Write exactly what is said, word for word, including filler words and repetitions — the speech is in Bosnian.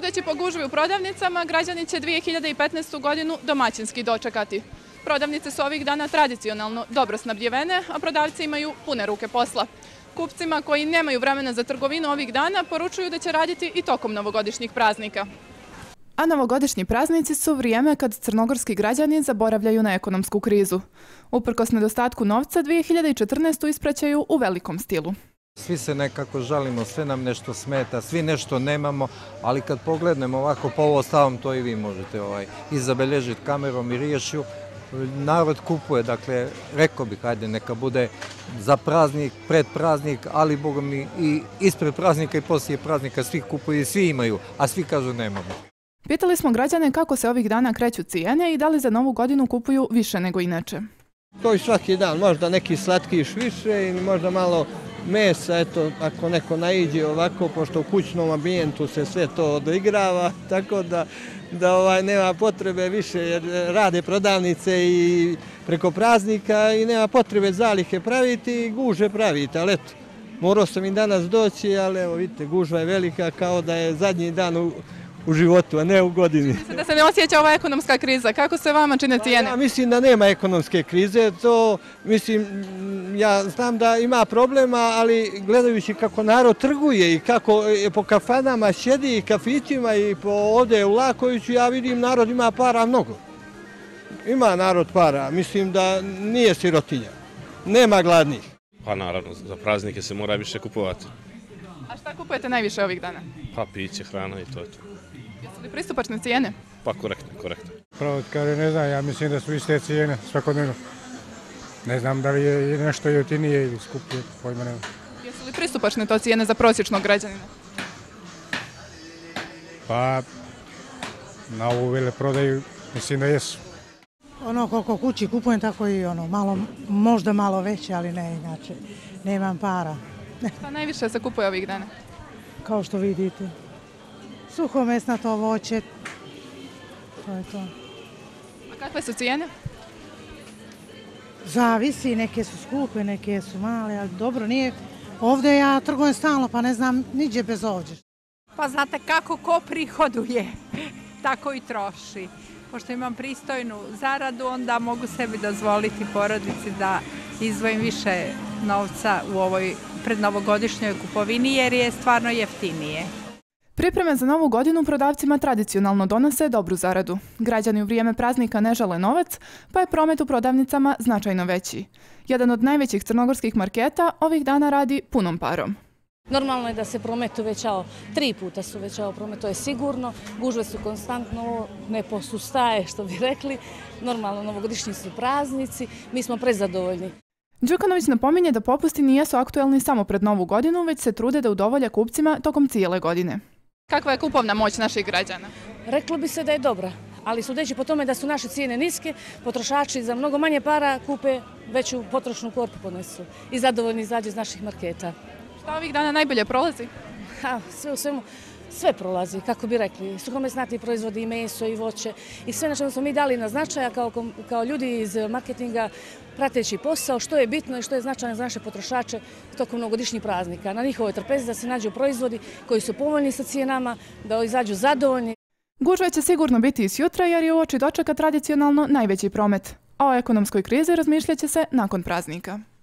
Sudeći po gužvi u prodavnicama, građani će dvije hiljade petnaestu. godinu domaćinski dočekati. Prodavnice su ovih dana tradicionalno dobro snabdjevene, a prodavci imaju pune ruke posla. Kupcima koji nemaju vremena za trgovinu ovih dana poručuju da će raditi i tokom novogodišnjih praznika. A novogodišnji praznici su vrijeme kad crnogorski građani zaboravljaju na ekonomsku krizu. Uprkos nedostatku novca, dvije hiljade četrnaestu. ispraćaju u velikom stilu. Svi se nekako žalimo, sve nam nešto smeta, svi nešto nemamo, ali kad poglednemo ovako po ovo stavom, to i vi možete ovaj, i zabeležiti kamerom i riješiti. Narod kupuje, dakle, rekao bih, hajde, neka bude za praznik, pred praznik, ali Boga mi i ispred praznika i poslije praznika svi kupuju i svi imaju, a svi kažu nemamo. Pitali smo građane kako se ovih dana kreću cijene i da li za novu godinu kupuju više nego inače. To i svaki dan, možda neki slatkiš više ili možda malo mesa, eto, ako neko naiđe ovako, pošto u kućnom ambijentu se sve to odigrava, tako da, da ovaj, nema potrebe više, jer rade prodavnice i preko praznika i nema potrebe zalihe praviti i guže praviti, ali eto, morao sam i danas doći, ali evo vidite, gužva je velika kao da je zadnji dan u u životu, a ne u godini. Mislim da se ne osjeća ova ekonomska kriza. Kako se vama čine cijene? Ja mislim da nema ekonomske krize. To, mislim, ja znam da ima problema, ali gledajući kako narod trguje i kako po kafanama sjedi i kafićima i po ovdje u Lakoviću, ja vidim narod ima para mnogo. Ima narod para. Mislim da nije sirotinja. Nema gladnih. Pa naravno, za praznike se mora više kupovati. A šta kupujete najviše ovih dana? Pa piće, hrana i to je to. Jesu li pristupačne cijene? Pa korektno, korektno. Pravo kaže, ne znam, ja mislim da su iste cijene svakodnevno. Ne znam da li je nešto jeftinije ili skuplje, pojma nema. Jesu li pristupačne to cijene za prosječnog građanina? Pa, na ovu veleprodaju mislim da jesu. Ono koliko kući kupujem, tako i ono, malo, možda malo veće, ali ne inače. Nemam para. Šta najviše se kupuje ovih dana? Kao što vidite. Suhomesnato voće. To je to. A kakve su cijene? Zavisi, neke su skupe, neke su male, ali dobro, nije. Ovdje ja trgujem stalno, pa ne znam niđe bez ovdje. Pa znate kako ko prihoduje, tako i troši. Pošto imam pristojnu zaradu, onda mogu sebi dozvoliti porodici da izdvojim više novca u ovoj prednovogodišnjoj kupovini jer je stvarno jeftinije. Pripreme za novu godinu prodavcima tradicionalno donose dobru zaradu. Građani u vrijeme praznika ne žale novac, pa je promet u prodavnicama značajno veći. Jedan od najvećih crnogorskih marketa ovih dana radi punom parom. Normalno je da se promet uvećao, tri puta se uvećao promet, to je sigurno. Gužve su konstantno, ne posustaje, što bi rekli. Normalno, novogodišnji su praznici, mi smo prezadovoljni. Đukanović napominje da popusti nijesu aktuelni samo pred novu godinu, već se trude da udovolje kupcima tokom cijele godine. Kakva je kupovna moć naših građana? Reklo bi se da je dobra, ali sudeći po tome da su naše cijene niske, potrošači za mnogo manje para kupe veću potrošnu korpu podnesu i zadovoljni izađu iz naših marketa. Šta ovih dana najbolje prolazi? Ha, sve u svemu, sve prolazi, kako bi rekli. Suhomesnati proizvodi i meso i voće i sve na čemu smo mi dali na značaja kao, kao ljudi iz marketinga prateći posao, što je bitno i što je značajno za naše potrošače tokom novogodišnjih praznika. Na njihovoj trpezi da se nađu proizvodi koji su povoljni sa cijenama, da izađu zadovoljni. Gužve će sigurno biti i sjutra jer je uoči dočeka tradicionalno najveći promet, a o ekonomskoj krizi razmišljat će se nakon praznika.